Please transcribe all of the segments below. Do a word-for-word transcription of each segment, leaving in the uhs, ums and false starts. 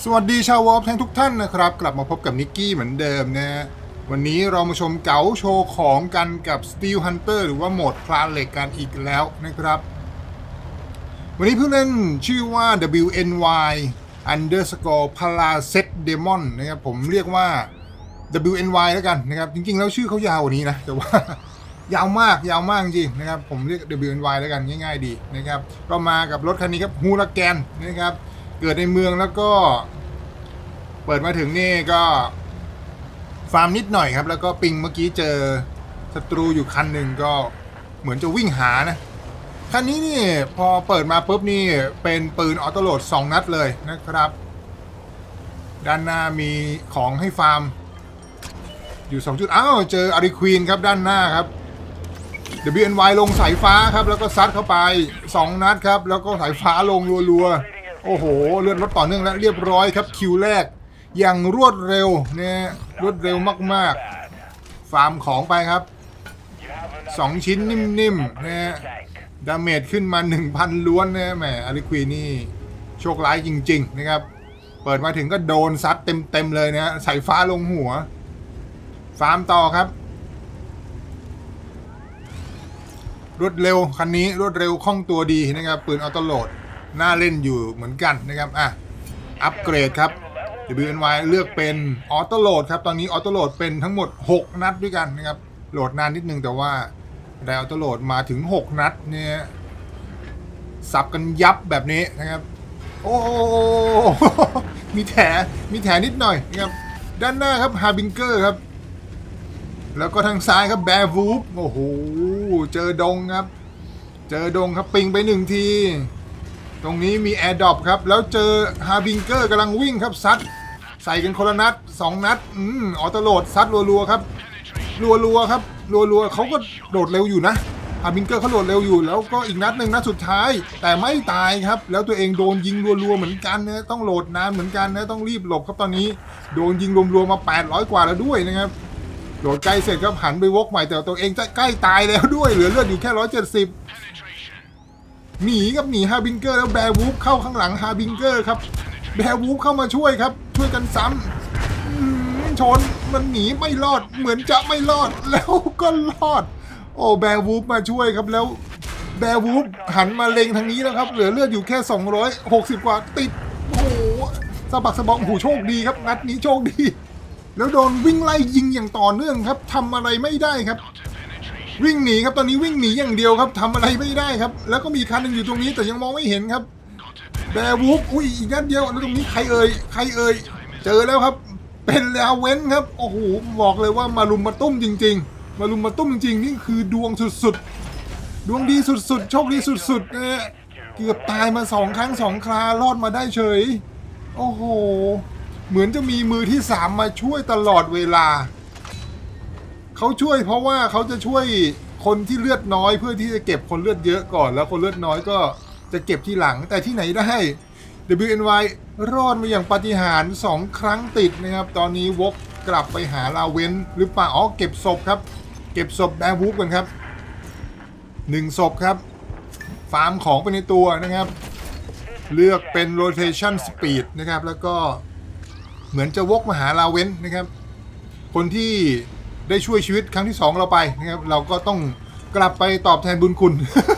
สวัสดีชาววอล์ฟทั้งทุกท่านนะครับกลับมาพบกับนิกกี้เหมือนเดิมนะฮะวันนี้เรามาชมเก๋าโชว์ของกันกับ Steel Hunter หรือว่าโหมดคลานเหล็กกันอีกแล้วนะครับวันนี้ผู้เล่นชื่อว่า ดับเบิลยู เอ็น วาย underscore Paraset Demon นะครับผมเรียกว่า ดับเบิลยู เอ็น วาย แล้วกันนะครับจริงๆแล้วชื่อเขายาวกว่านี้นะแต่ว่ายาวมากยาวมากจริงนะครับผมเรียก ดับเบิลยู เอ็น วาย แล้วกันง่ายๆดีนะครับก็มากับรถคันนี้ครับฮูลาแกนนะครับเกิดในเมืองแล้วก็เปิดมาถึงนี่ก็ฟาร์มนิดหน่อยครับแล้วก็ปิงเมื่อกี้เจอศัตรูอยู่คันหนึ่งก็เหมือนจะวิ่งหานะคันนี้นี่พอเปิดมาปุ๊บนี่เป็นปืนออโต้โหลดสองนัดเลยนะครับด้านหน้ามีของให้ฟาร์มอยู่สองจุดอ้าวเจออาริควีนครับด้านหน้าครับ ดับเบิลยู เอ็น วาย ลงสายฟ้าครับแล้วก็ซัดเข้าไปสองนัดครับแล้วก็สายฟ้าลงรัวๆโอ้โหเลือดลดต่อเนื่องแล้วเรียบร้อยครับคิวแรกอย่างรวดเร็วเนี่ยรวดเร็วมากๆฟาร์มของไปครับสองชิ้นนิ่มๆนะดาเมจขึ้นมา หนึ่งพัน ล้วนนะแหมอาริควีนี่โชคร้ายจริงๆนะครับเปิดมาถึงก็โดนซัดเต็มๆเลยนะสายฟ้าลงหัวฟาร์มต่อครับรวดเร็วคันนี้รวดเร็วคล่องตัวดีนะครับปืนออโต้โหลดน่าเล่นอยู่เหมือนกันนะครับอ่ะอัปเกรดครับ ดับเบิลยู เอ็น วาย เลือกเป็นออโต้โหลดครับตอนนี้ออโต้โหลดเป็นทั้งหมดหกนัดด้วยกันนะครับโหลดนานนิดนึงแต่ว่าได้ออโต้โหลดมาถึงหกนัดเนี่ยสับกันยับแบบนี้นะครับโอ้มีแถมีแถนิดหน่อยนะครับด้านหน้าครับฮาร์บิงเกอร์ครับแล้วก็ทางซ้ายครับแบร์วูฟโอ้โหเจอดงครับเจอดงครับปิงไปหนึ่งทีตรงนี้มีแอร์ดรอปครับแล้วเจอฮาร์บิงเกอร์กำลังวิ่งครับซัดใส่กันคนละนัดสองนัดอืมออโต้โหลดซัดรัวๆครับรัวๆครับรัวๆเขาก็โดดเร็วอยู่นะฮาร์บิงเกอร์เขาโดดเร็วอยู่แล้วก็อีกนัดหนึ่งนัดสุดท้ายแต่ไม่ตายครับแล้วตัวเองโดนยิงรัวๆเหมือนกันนะต้องโหลดนานเหมือนกันนะต้องรีบหลบครับตอนนี้โดนยิงรวมๆมาแปดร้อยกว่าแล้วด้วยนะครับโหลดใกล้เสร็จครับหันไปวกใหม่แต่ตัวเองจะใกล้ตายแล้วด้วยเหลือเลือดอยู่แค่ร้อยเจ็ดสิบหนีครับหนีฮาร์บิงเกอร์แล้วแบร์วูฟเข้าข้างหลังฮาร์บิงเกอร์ครับแบร์วูฟเข้ามาช่วยครับช่วยกันซ้ำชนมันหนีไม่รอดเหมือนจะไม่รอดแล้วก็รอดโอ้แบร์วูฟมาช่วยครับแล้วแบร์วูฟหันมาเล็งทางนี้แล้วครับเหลือเลือดอยู่แค่สองร้อยหกสิบกว่าติดโอ้โหสะบักสะบอมโอ้โหโชคดีครับนัดนี้โชคดีแล้วโดนวิ่งไล่ยิงอย่างต่อเนื่องครับทำอะไรไม่ได้ครับวิ่งหนีครับตอนนี้วิ่งหนีอย่างเดียวครับทำอะไรไม่ได้ครับแล้วก็มีคันหนึ่งอยู่ตรงนี้แต่ยังมองไม่เห็นครับแบร์วูฟอุ้ยอีกนัดเดียวแล้วตรงนี้ใครเอ่ยใครเอ่ยเจอแล้วครับเป็นลาเว้นครับโอ้โหบอกเลยว่ามาลุมมาตุ้มจริงๆมาลุมมาตุ้มจริงนี่คือดวงสุดๆดวงดีสุดๆโชคดีสุดๆนะเกือบตายมาสองครั้งสองครารอดมาได้เฉยโอ้โหเหมือนจะมีมือที่สามมาช่วยตลอดเวลาเขาช่วยเพราะว่าเขาจะช่วยคนที่เลือดน้อยเพื่อที่จะเก็บคนเลือดเยอะก่อนแล้วคนเลือดน้อยก็จะเก็บที่หลังแต่ที่ไหนได้ ดับเบิลยู เอ็น วาย รอดมาอย่างปาฏิหาริย์สองครั้งติดนะครับตอนนี้วกกลับไปหาลาเวนหรือเปล่าอ๋อเก็บศพครับเก็บศพแบร์วูฟกันครับหนึ่งศพครับฟาร์มของไปในตัวนะครับเลือกเป็น rotation speed นะครับแล้วก็เหมือนจะวกมาหาลาเวนนะครับคนที่ได้ช่วยชีวิตครั้งที่สองเราไปนะครับเราก็ต้องกลับไปตอบแทนบุญคุณ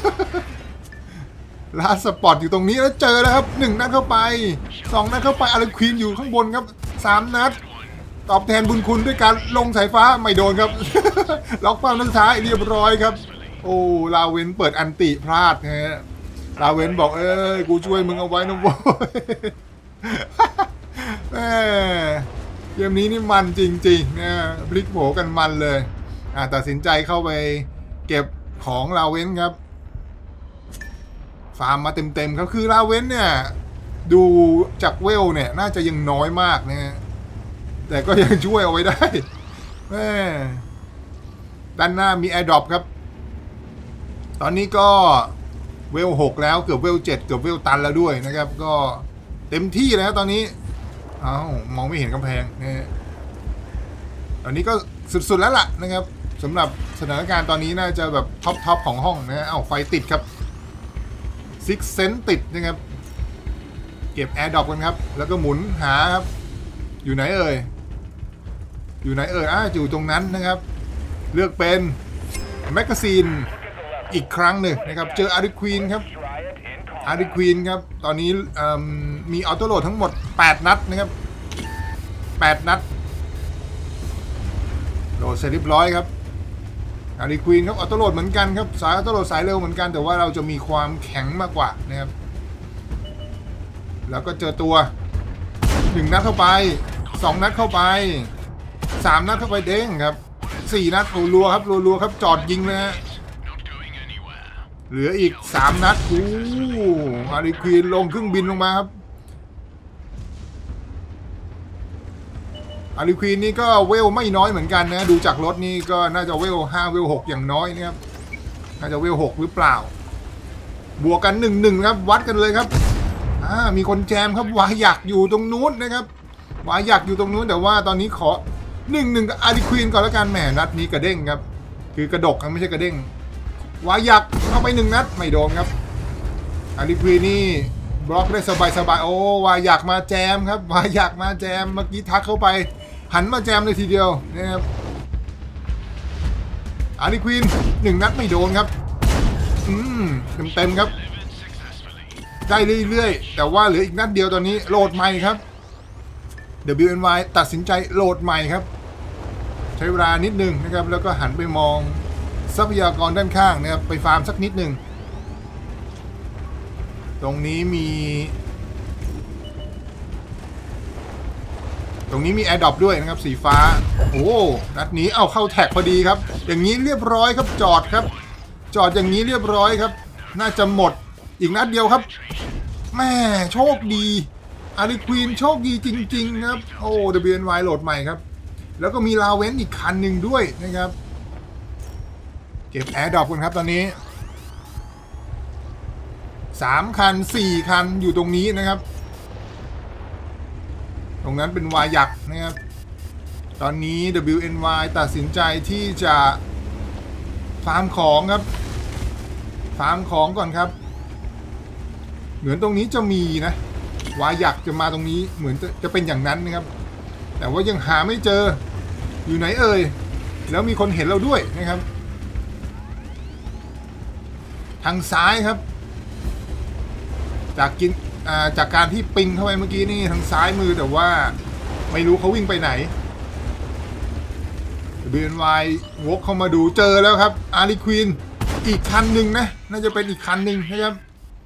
ลาสปอร์ตอยู่ตรงนี้แล้วเจอแล้วครับหนึ่งนัดเข้าไปสองนัดเข้าไปอาริควีนอยู่ข้างบนครับสามนัดตอบแทนบุญคุณด้วยการลงสายฟ้าไม่โดนครับ ล็อกเป้านัดสุดท้ายเรียบร้อยครับโอ้ลาเวนเปิดอันติพลาดนะฮะลาเวนบอกเอ้ยกูช่วยมึงเอาไว้นะโว้ยเกมนี้นี่มันจริงๆนะพลิกโผกันมันเลยอ่ะตัดสินใจเข้าไปเก็บของลาเวนครับฟาร์มมาเต็มๆครับคือลาเวนเนี่ยดูจากเวลเนี่ยน่าจะยังน้อยมากนะฮะแต่ก็ยังช่วยเอาไว้ได้แม่ด้านหน้ามีแอร์ดรอปครับตอนนี้ก็เวลหกแล้วเกือบเวลเจ็ดเกือบเวลตันแล้วด้วยนะครับก็เต็มที่แล้วตอนนี้อ้าวมองไม่เห็นกำแพงนะตอนนี้ก็สุดๆแล้วล่ะนะครับสำหรับสถานการณ์ตอนนี้น่าจะแบบท็อปๆของห้องนะอ้าวไฟติดครับซิกเซนติดนะครับเก็บแอร์ดรอปกันครับแล้วก็หมุนหาครับอยู่ไหนเอ่ยอยู่ไหนเอ่ยอ่ะอยู่ตรงนั้นนะครับเลือกเป็นแมกกาซีนอีกครั้งหนึ่งนะครับเจออาริควีนครับอาริควีนครับตอนนี้มีออโต้โหลดทั้งหมดแปดนัดนะครับแปดนัดโหลดเสร็จเรียบร้อยครับอาริควีนครับออโต้โหลดเหมือนกันครับสายออโต้โหลดสายเร็วเหมือนกันแต่ว่าเราจะมีความแข็งมากกว่านะครับแล้วก็เจอตัวหนึ่งนัดเข้าไปสองนัดเข้าไปสามนัดเข้าไปเด้งครับสี่นัดรัวๆครับรัวๆครับจอดยิงเลยฮะเหลืออีกสามนัดโอ้อาริควีนลงเครื่องบินลงมาครับอาริควีนนี่ก็เวลไม่น้อยเหมือนกันนะดูจากรถนี่ก็น่าจะเวลห้าเวลหกอย่างน้อยนะครับน่าจะเวลหกหรือเปล่าบวกกันหนึ่งหนึ่งครับวัดกันเลยครับอ่ามีคนแจมครับวายักอยู่ตรงนู้นนะครับวายักอยู่ตรงนู้นแต่ว่าตอนนี้ขอหนึ่งหนึ่งกับอาริควีนก่อนแล้วกันแหมนัดนี้กระเด้งครับคือกระดกครับไม่ใช่กระเด้งวายักเข้าไปหนึ่งนัดไม่โดนครับอาริควีนนี่บล็อกได้สบายๆโอ้วายักมาแจมครับวายักมาแจมเมื่อกี้ทักเข้าไปหันมาแจมเลยทีเดียวนะครับอาริควีนหนึ่งนัดไม่โดนครับอืมเต็มๆครับได้เรื่อยๆแต่ว่าเหลืออีกนัดเดียวตอนนี้โหลดใหม่ครับ ดับเบิลยู เอ็น วาย ตัดสินใจโหลดใหม่ครับใช้เวลานิดนึงนะครับแล้วก็หันไปมองทรัพยากรด้านข้างนะครับไปฟาร์มสักนิดนึงตรงนี้มีตรงนี้มีแอร์ดรอปด้วยนะครับสีฟ้าโอ้นัดนี้เอาเข้าแท็กพอดีครับอย่างนี้เรียบร้อยครับจอดครับจอดอย่างนี้เรียบร้อยครับน่าจะหมดอีกนัดเดียวครับแม่โชคดีอาริควีนโชคดีจริงๆครับโอ้ ดับเบิลยู เอ็น วาย โหลดใหม่ครับแล้วก็มีลาเวนอีกคันหนึ่งด้วยนะครับเก็บแอร์ดรอปกันครับตอนนี้สามคันสี่คันอยู่ตรงนี้นะครับตรงนั้นเป็นวายักนะครับตอนนี้ ดับเบิลยู เอ็น วาย ตัดสินใจที่จะฟาร์มของครับฟาร์มของก่อนครับเหมือนตรงนี้จะมีนะวายักจะมาตรงนี้เหมือนจะจะเป็นอย่างนั้นนะครับแต่ว่ายังหาไม่เจออยู่ไหนเอ่ยแล้วมีคนเห็นเราด้วยนะครับทางซ้ายครับจากกินจากการที่ปิงเข้าไปเมื่อกี้นี่ทางซ้ายมือแต่ว่าไม่รู้เขาวิ่งไปไหน ดับเบิลยู เอ็น วาย วกเข้ามาดูเจอแล้วครับอาริควีนอีกคันหนึ่งนะน่าจะเป็นอีกคันหนึ่งนะครับ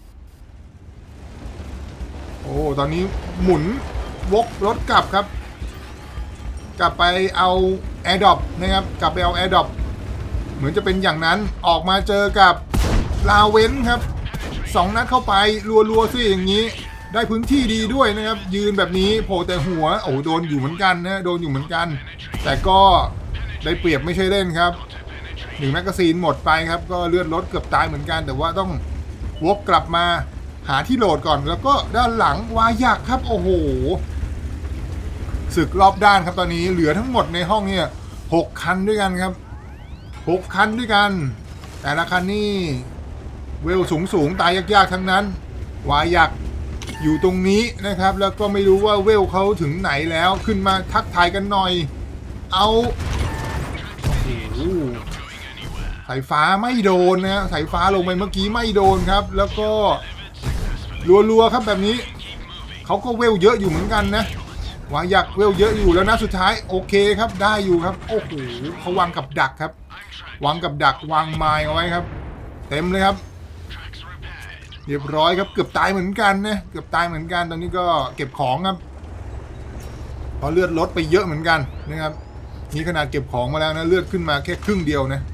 โอ้ตอนนี้หมุนวกรถกลับครับกลับไปเอาแอร์ดรอปนะครับกลับไปเอาแอร์ดรอปเหมือนจะเป็นอย่างนั้นออกมาเจอกับลาเวนครับสองนัดเข้าไปรัวๆซิอย่างนี้ได้พื้นที่ดีด้วยนะครับยืนแบบนี้โผล่แต่หัวโอ้โดนอยู่เหมือนกันนะโดนอยู่เหมือนกันแต่ก็ได้เปรียบไม่ใช่เล่นครับหนึ่งแมกกาซีนหมดไปครับก็เลือดลดเกือบตายเหมือนกันแต่ว่าต้องวกกลับมาหาที่โหลดก่อนแล้วก็ด้านหลังวายักครับโอ้โหศึกรอบด้านครับตอนนี้เหลือทั้งหมดในห้องเนี่ยหกคันด้วยกันครับหกคันด้วยกันแต่ละคันนี่เวลสูงสูงตายยากๆทั้งนั้นวายักอยู่ตรงนี้นะครับแล้วก็ไม่รู้ว่าเวลเขาถึงไหนแล้วขึ้นมาทักทายกันหน่อยเอาโอ้สายฟ้าไม่โดนนะสายฟ้าลงไปเมื่อกี้ไม่โดนครับแล้วก็รัวๆครับแบบนี้เขาก็เวลเยอะอยู่เหมือนกันนะวายักเวลเยอะอยู่แล้วนะสุดท้ายโอเคครับได้อยู่ครับโอ้โหเขาวางกับดักครับวางกับดักวางไม้เอาไว้ครับเต็มเลยครับเรียบร้อยครับเกือบตายเหมือนกันนะเกือบตายเหมือนกันตอนนี้ก็เก็บของครับพอเลือดลดไปเยอะเหมือนกันนะครับนี่ขนาดเก็บของมาแล้วนะเลือดขึ้นมาแค่ครึ่งเดียวนะ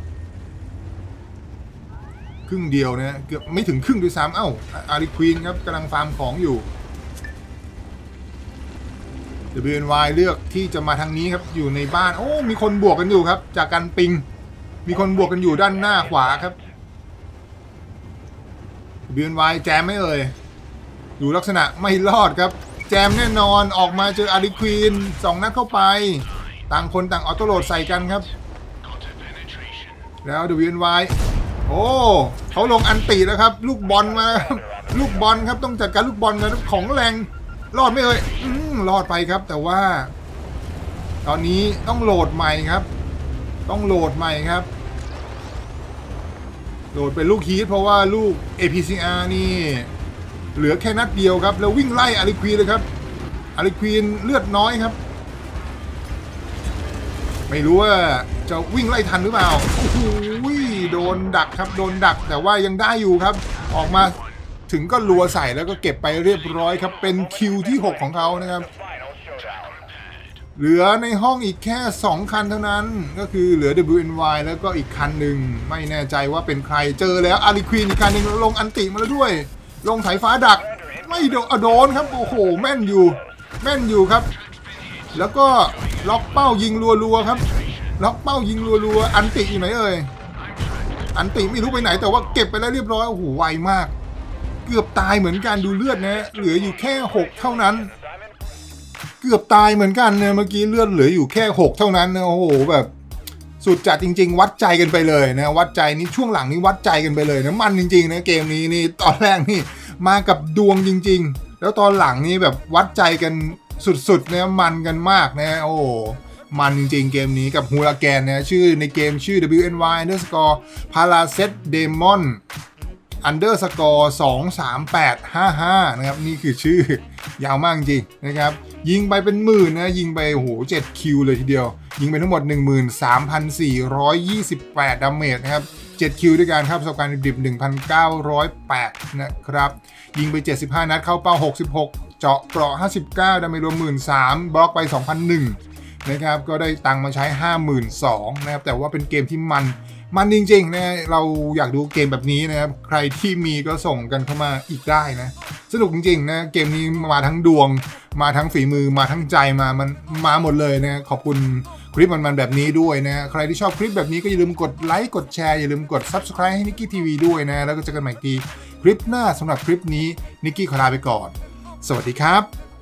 ครึ่งเดียวนะเกือบไม่ถึงครึ่งด้วยซ้ำเอ้าอาริควีนครับกำลังฟาร์มของอยู่ ดับเบิลยู เอ็น วาย เลือกที่จะมาทางนี้ครับอยู่ในบ้านโอ้มีคนบวกกันอยู่ครับจากการปิงมีคนบวกกันอยู่ด้านหน้าขวาครับ ดับเบิลยู เอ็น วาย แจมไม่เอ่ยดูลักษณะไม่รอดครับแจมแน่นอนออกมาเจออาริควีนสองนัดเข้าไปต่างคนต่างออโต้โหลดใส่กันครับแล้ว ดับเบิลยู เอ็น วาย โอ้เขาลงอันตีแล้วครับลูกบอลมาลูกบอลครับต้องจัดการลูกบอลกันของแรงรอดไม่เอ่ยอืมรอดไปครับแต่ว่าตอนนี้ต้องโหลดใหม่ครับต้องโหลดใหม่ครับโหลดเป็นลูกฮีทเพราะว่าลูก เอ พี ซี อาร์ นี่เหลือแค่นัดเดียวครับแล้ววิ่งไล่อาริควีนเลยครับอาริควีนเลือดน้อยครับไม่รู้ว่าจะวิ่งไล่ทันหรือเปล่าโอ้โหโดนดักครับโดนดักแต่ว่ายังได้อยู่ครับออกมาถึงก็รัวใส่แล้วก็เก็บไปเรียบร้อยครับเป็นคิวที่หกของเขานะครับเหลือในห้องอีกแค่สองคันเท่านั้นก็คือเหลือ ดับเบิลยู เอ็น วาย แล้วก็อีกคันหนึ่งไม่แน่ใจว่าเป็นใครเจอแล้วอาริควีนอีกคันหนึ่งลงอันติมาแล้วด้วยลงสายฟ้าดักไม่โดนโดนครับโอ้โหแม่นอยู่แม่นอยู่ครับแล้วก็ล็อกเป้ายิงรัวๆครับล็อกเป้ายิงรัวๆอันติอยู่ไหนเอ่ยอันติไม่รู้ไปไหนแต่ว่าเก็บไปแล้วเรียบร้อยโอ้โหไวมากเกือบตายเหมือนกันดูเลือดนะเหลืออยู่แค่หกเท่านั้นเกือบตายเหมือนกันเนี่ยเมื่อกี้เลือดเหลืออยู่แค่หกเท่านั้นนะโอ้โหแบบสุดจัดจริงๆวัดใจกันไปเลยนะวัดใจนี้ช่วงหลังนี้วัดใจกันไปเลยนะมันจริงๆนะเกมนี้นี่ตอนแรกนี่มากับดวงจริงๆแล้วตอนหลังนี้แบบวัดใจกันสุดๆนะมันกันมากนะโอ้มันจริงๆเกมนี้กับฮูลาแกนนะชื่อในเกมชื่อ ดับเบิลยู เอ็น วาย underscore Paraset Demon underscore สองสามแปดห้าห้านะครับนี่คือชื่อยาวมากจริงนะครับยิงไปเป็นหมื่นนะยิงไปโอ้โหเจ็ดคิวเลยทีเดียวยิงไปทั้งหมด หนึ่งหมื่นสามพันสี่ร้อยยี่สิบแปด ดาเมจนะครับเจ็ดคิวด้วยกันครับประสบการณ์ดิบ หนึ่งพันเก้าร้อยแปด นะครับยิงไปเจ็ดสิบห้านัดเข้าเป้าหกสิบหกเจาะเปราะห้าสิบเก้าดาเมจรวม หนึ่งหมื่นสามพัน บล็อกไป สองพันหนึ่ง นะครับก็ได้ตังค์มาใช้ ห้าหมื่นสองพัน นะครับแต่ว่าเป็นเกมที่มันมันจริงๆนะเราอยากดูเกมแบบนี้นะครับใครที่มีก็ส่งกันเข้ามาอีกได้นะสนุกจริงๆนะเกมนี้มาทั้งดวงมาทั้งฝีมือมาทั้งใจมามันมาหมดเลยนะขอบคุณคลิปมันๆแบบนี้ด้วยนะใครที่ชอบคลิปแบบนี้ก็อย่าลืมกดไลค์กดแชร์อย่าลืมกด ซับสไครบ์ ให้นิกกี้ทีวีด้วยนะแล้วก็เจอกันใหม่อีกทีคลิปหน้าสำหรับคลิปนี้นิกกี้ขอลาไปก่อนสวัสดีครับ